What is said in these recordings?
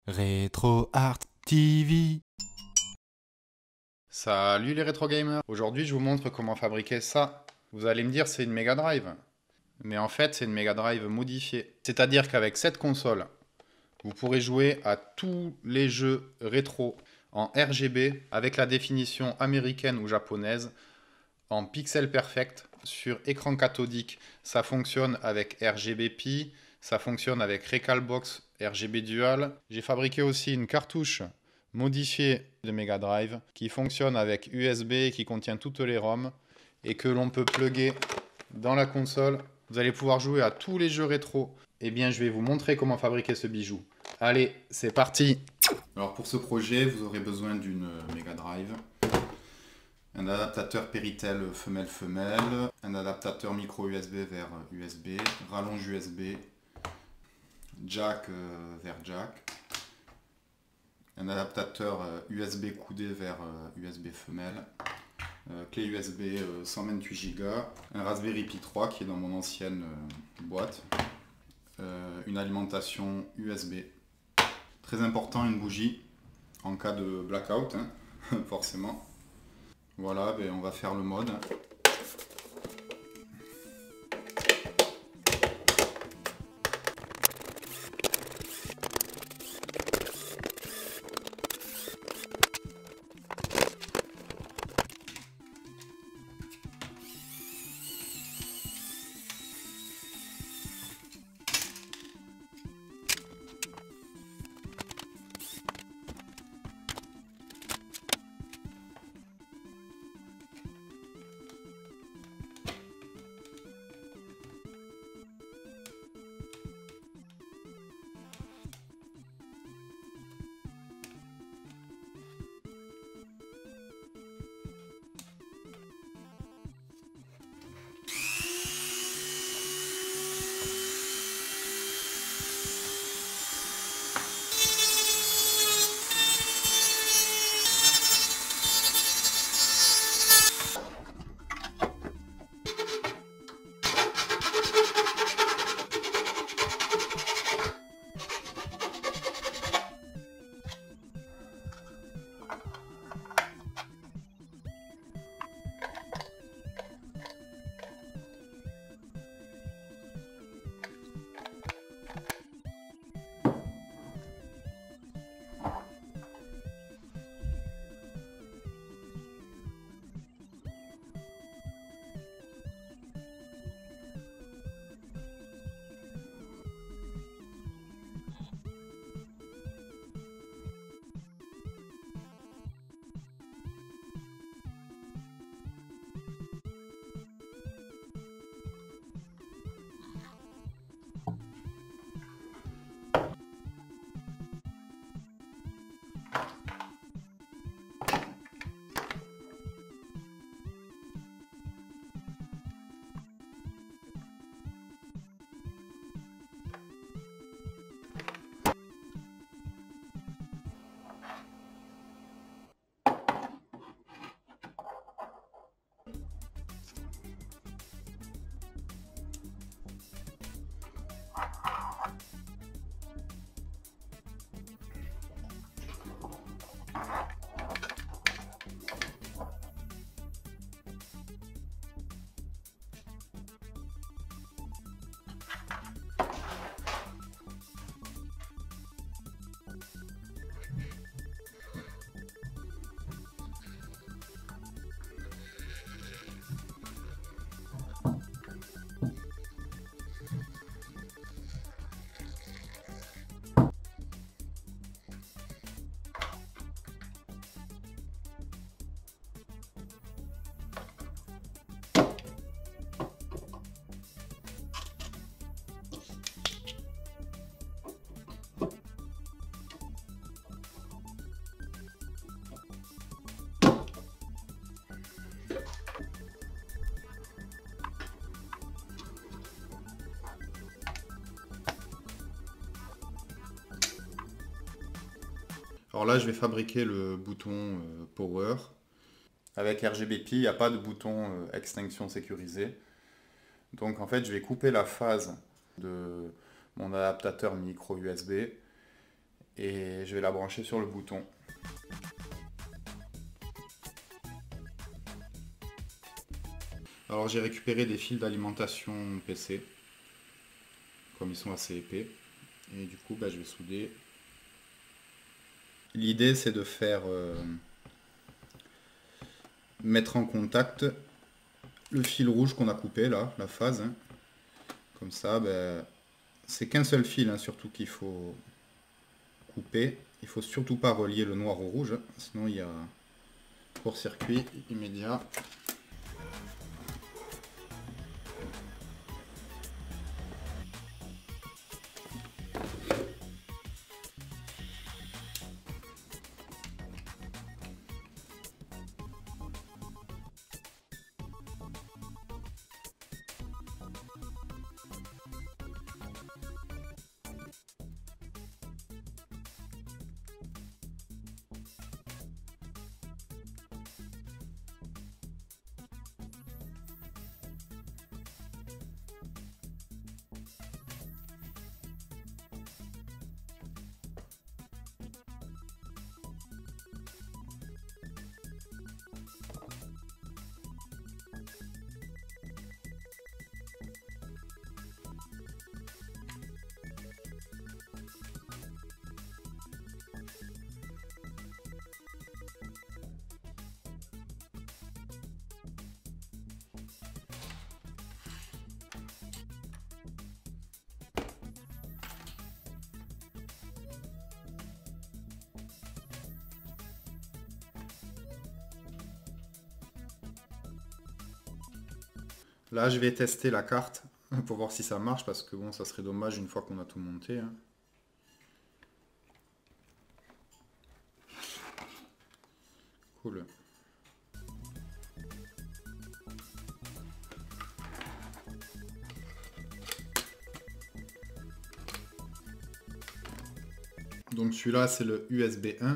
Rétro Art TV. Salut les rétro gamers. Aujourd'hui, je vous montre comment fabriquer ça. Vous allez me dire c'est une Mega Drive. Mais en fait, c'est une Mega Drive modifiée. C'est-à-dire qu'avec cette console, vous pourrez jouer à tous les jeux rétro en RGB avec la définition américaine ou japonaise en pixel perfect sur écran cathodique. Ça fonctionne avec RGB-Pi, ça fonctionne avec Recalbox RGB Dual. J'ai fabriqué aussi une cartouche modifiée de Mega Drive qui fonctionne avec USB et qui contient toutes les ROM et que l'on peut plugger dans la console. Vous allez pouvoir jouer à tous les jeux rétro. Eh bien, je vais vous montrer comment fabriquer ce bijou. Allez, c'est parti. Alors pour ce projet, vous aurez besoin d'une Mega Drive, un adaptateur Péritel femelle-femelle, un adaptateur micro USB vers USB, rallonge USB, jack vers jack, un adaptateur USB coudé vers USB femelle, clé USB 128 Go, un Raspberry Pi 3 qui est dans mon ancienne boîte, une alimentation USB. Très important, une bougie en cas de blackout, hein, forcément. Voilà, ben on va faire le mode. Alors là, je vais fabriquer le bouton Power. Avec RGB-Pi, il n'y a pas de bouton extinction sécurisé. Donc en fait, je vais couper la phase de mon adaptateur micro USB Et je vais la brancher sur le bouton. Alors j'ai récupéré des fils d'alimentation PC, comme ils sont assez épais. Et du coup, je vais souder. L'idée, c'est de faire mettre en contact le fil rouge qu'on a coupé là, la phase. Hein. Comme ça, c'est qu'un seul fil hein, surtout qu'il faut couper. Il faut surtout pas relier le noir au rouge, hein, sinon il y a court-circuit immédiat. Là, je vais tester la carte pour voir si ça marche, parce que bon, ça serait dommage une fois qu'on a tout monté. Hein. Cool. Donc celui-là, c'est le USB 1.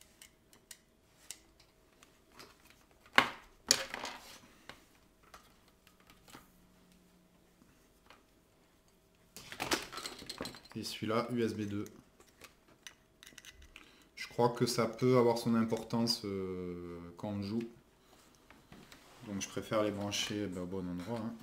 Et celui-là, USB 2. Je crois que ça peut avoir son importance quand on joue. Donc je préfère les brancher au bon endroit. Hein.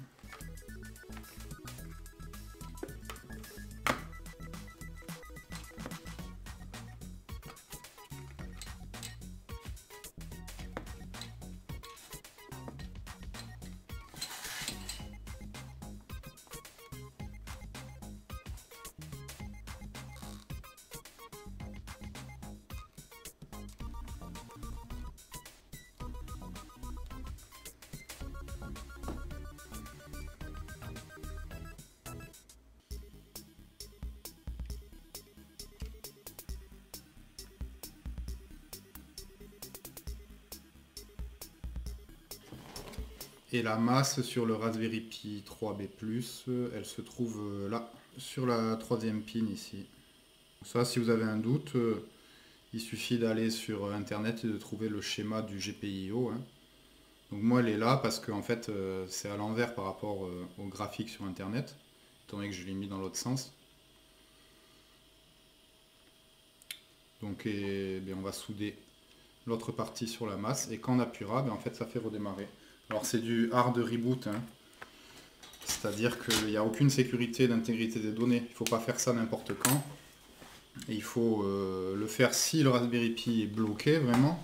Et la masse sur le Raspberry Pi 3B+, elle se trouve là, sur la troisième pin ici. Ça, si vous avez un doute, il suffit d'aller sur Internet et de trouver le schéma du GPIO. Hein. Donc moi, elle est là parce que en fait, c'est à l'envers par rapport au graphique sur Internet, étant donné que je l'ai mis dans l'autre sens. Donc on va souder l'autre partie sur la masse, et quand on appuiera, en fait, ça fait redémarrer. Alors c'est du hard reboot, hein. C'est-à-dire qu'il n'y a aucune sécurité d'intégrité des données. Il ne faut pas faire ça n'importe quand. Et il faut le faire si le Raspberry Pi est bloqué vraiment.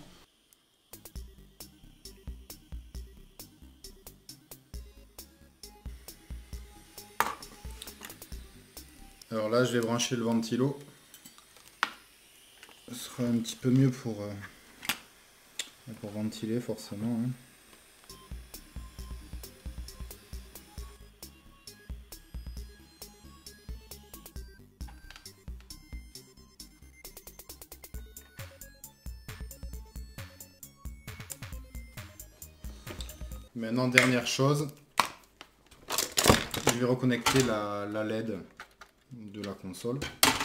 Alors là, je vais brancher le ventilo. Ce sera un petit peu mieux pour ventiler forcément. Hein. Maintenant, dernière chose, je vais reconnecter la LED de la console.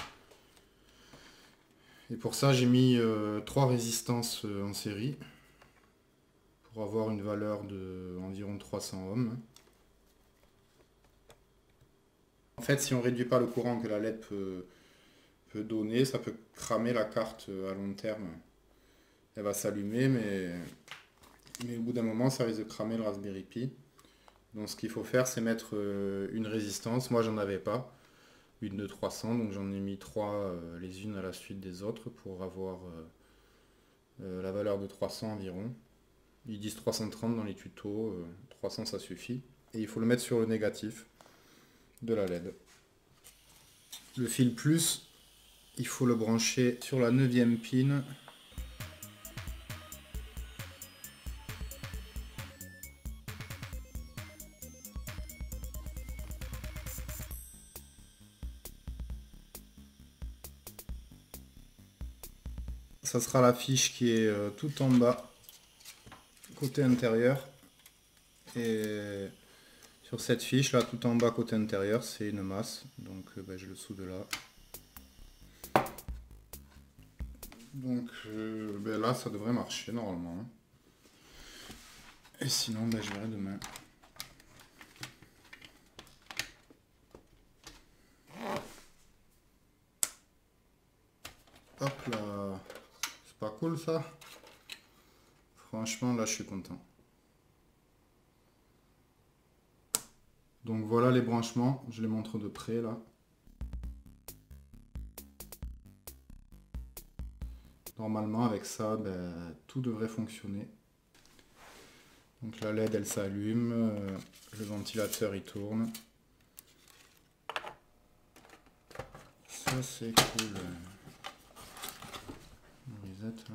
Et pour ça, j'ai mis 3 résistances en série pour avoir une valeur de environ 300 ohms. En fait, si on ne réduit pas le courant que la LED peut peut donner, ça peut cramer la carte à long terme. Elle va s'allumer, mais au bout d'un moment, ça risque de cramer le Raspberry Pi. Donc ce qu'il faut faire, c'est mettre une résistance. Moi, j'en avais pas. Une de 300, donc j'en ai mis 3 les unes à la suite des autres pour avoir la valeur de 300 environ. Ils disent 330 dans les tutos, 300 ça suffit. Et il faut le mettre sur le négatif de la LED. Le fil plus, il faut le brancher sur la 9e pin. Ça sera la fiche qui est tout en bas, côté intérieur. Et sur cette fiche là, tout en bas côté intérieur, c'est une masse. Donc je le soude là. Donc là, ça devrait marcher normalement. Et sinon, je verrai demain. Hop là. C'est pas cool ça? Franchement, là, je suis content. Donc voilà les branchements, je les montre de près là. Normalement avec ça, tout devrait fonctionner. Donc la LED elle s'allume, le ventilateur il tourne. Ça c'est cool. Reset là.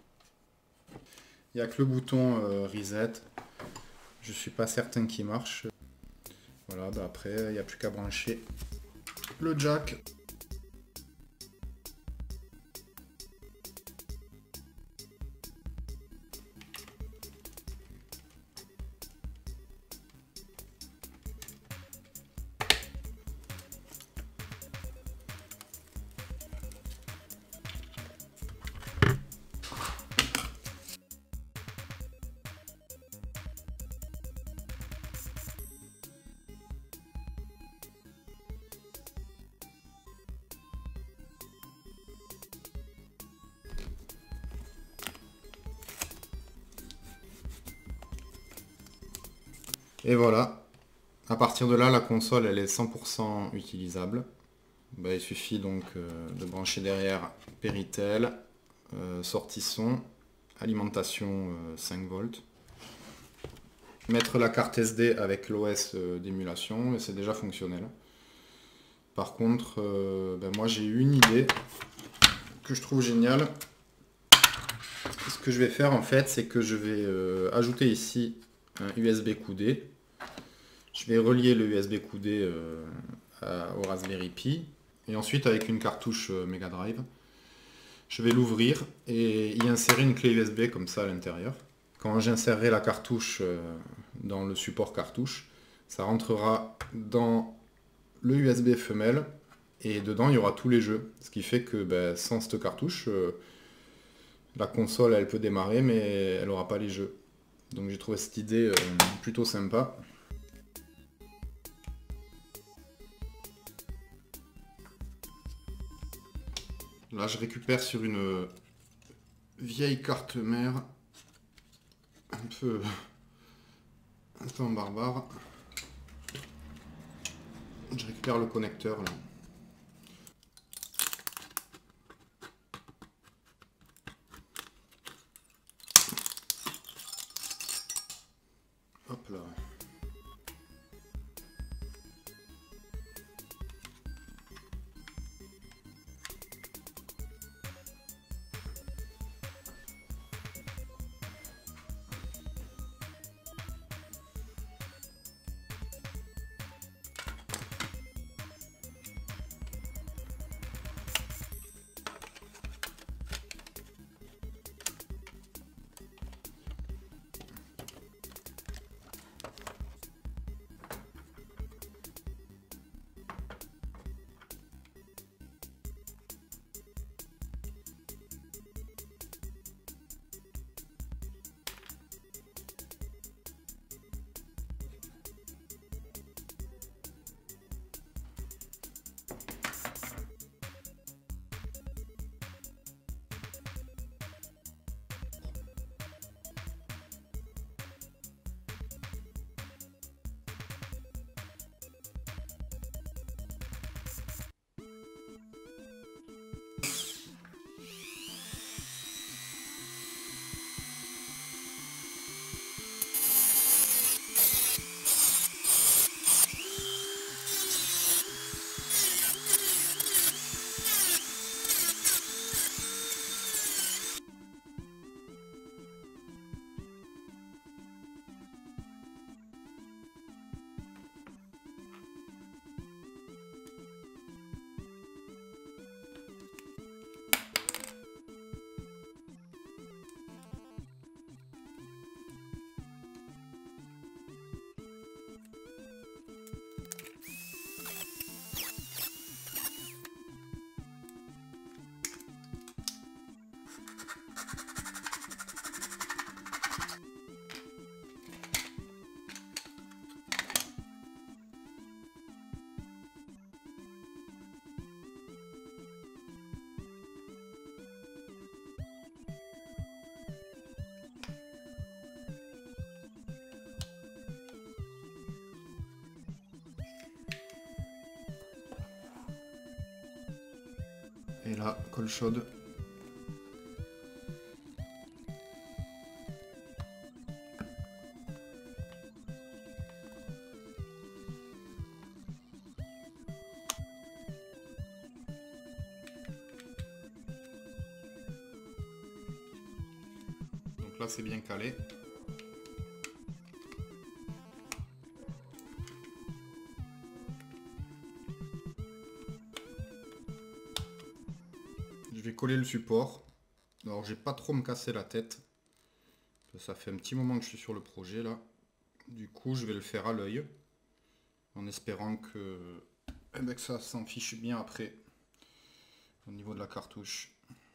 Il n'y a que le bouton reset. Je suis pas certain qu'il marche. Voilà, après il n'y a plus qu'à brancher le jack. Et voilà, à partir de là, la console elle est 100% utilisable. Il suffit donc de brancher derrière Péritel, sortie son, alimentation 5 volts, mettre la carte SD avec l'OS d'émulation et c'est déjà fonctionnel. Par contre, moi j'ai eu une idée que je trouve géniale. Ce que je vais faire en fait, c'est que je vais ajouter ici un USB coudé. Je vais relier le USB coudé au Raspberry Pi. Et ensuite, avec une cartouche Mega Drive, je vais l'ouvrir et y insérer une clé USB comme ça à l'intérieur. Quand j'insérerai la cartouche dans le support cartouche, ça rentrera dans le USB femelle et dedans il y aura tous les jeux. Ce qui fait que sans cette cartouche, la console elle peut démarrer mais elle n'aura pas les jeux. Donc j'ai trouvé cette idée plutôt sympa. Là je récupère sur une vieille carte mère un peu en barbare. Je récupère le connecteur là. Hop là. Et là, colle chaude. Donc là, c'est bien calé. Je vais coller le support. Alors, j'ai pas trop me casser la tête. Ça fait un petit moment que je suis sur le projet là. Du coup, je vais le faire à l'œil. En espérant que, que ça s'en fiche bien après. Au niveau de la cartouche.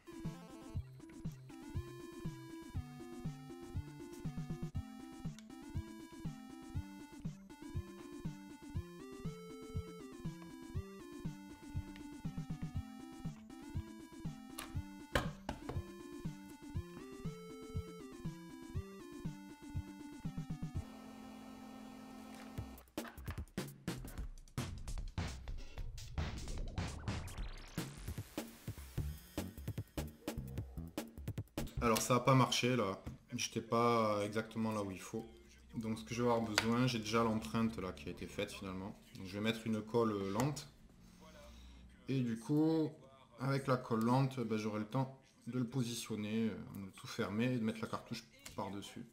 Alors ça n'a pas marché là, j'étais pas exactement là où il faut. Donc ce que je vais avoir besoin, j'ai déjà l'empreinte là qui a été faite finalement. Donc je vais mettre une colle lente. Et du coup, avec la colle lente, j'aurai le temps de le positionner, de tout fermer et de mettre la cartouche par-dessus.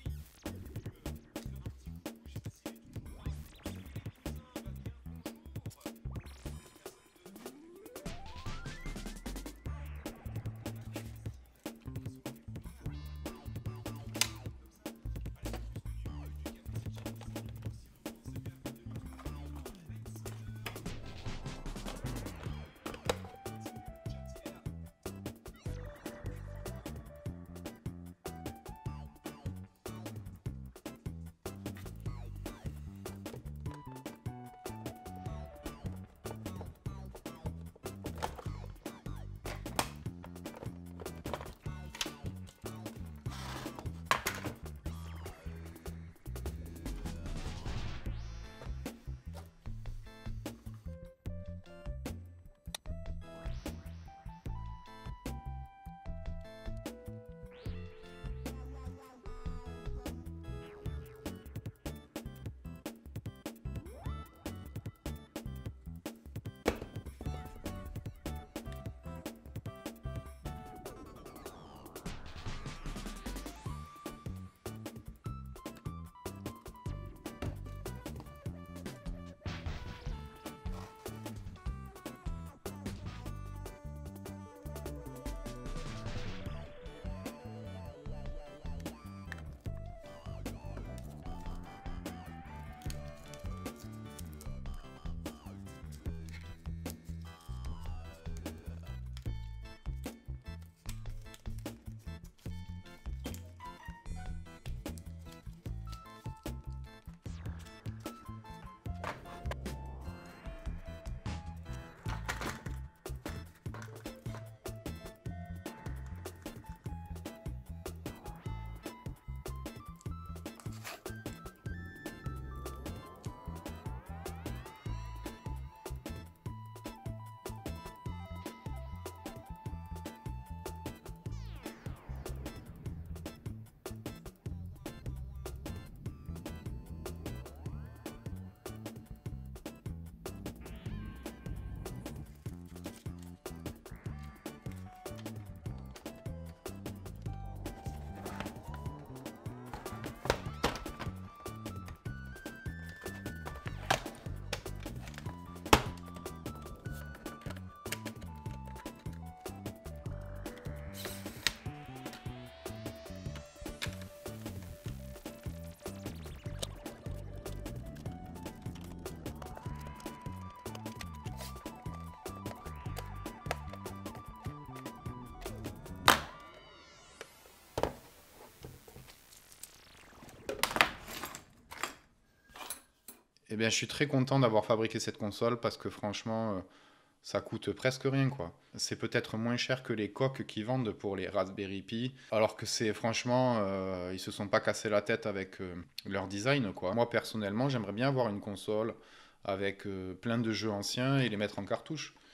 Eh bien, je suis très content d'avoir fabriqué cette console parce que franchement, ça coûte presque rien, quoi. C'est peut-être moins cher que les coques qu'ils vendent pour les Raspberry Pi, alors que c'est franchement, ils se sont pas cassé la tête avec leur design, quoi. Moi, personnellement, j'aimerais bien avoir une console avec plein de jeux anciens et les mettre en cartouche.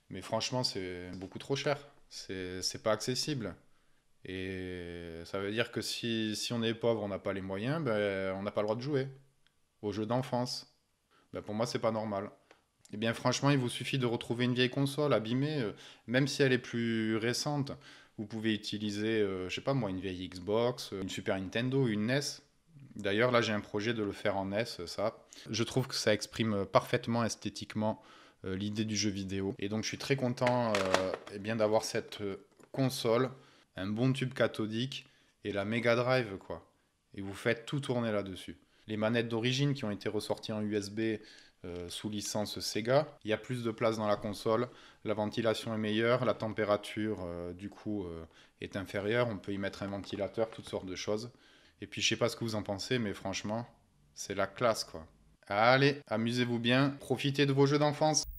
Mais franchement, c'est beaucoup trop cher. C'est pas accessible. Et ça veut dire que si on est pauvre, on n'a pas les moyens, ben, on n'a pas le droit de jouer aux jeux d'enfance. Ben, pour moi, c'est pas normal. Eh bien, franchement, il vous suffit de retrouver une vieille console abîmée, même si elle est plus récente. Vous pouvez utiliser, je sais pas moi, une vieille Xbox, une Super Nintendo, une NES. D'ailleurs, là, j'ai un projet de le faire en NES, ça. Je trouve que ça exprime parfaitement esthétiquement l'idée du jeu vidéo. Et donc, je suis très content eh bien, d'avoir cette console, un bon tube cathodique et la Mega Drive, quoi. Et vous faites tout tourner là-dessus. Les manettes d'origine qui ont été ressorties en USB sous licence Sega. Il y a plus de place dans la console, la ventilation est meilleure, la température du coup est inférieure, on peut y mettre un ventilateur, toutes sortes de choses. Et puis je sais pas ce que vous en pensez, mais franchement, c'est la classe quoi. Allez, amusez-vous bien, profitez de vos jeux d'enfance.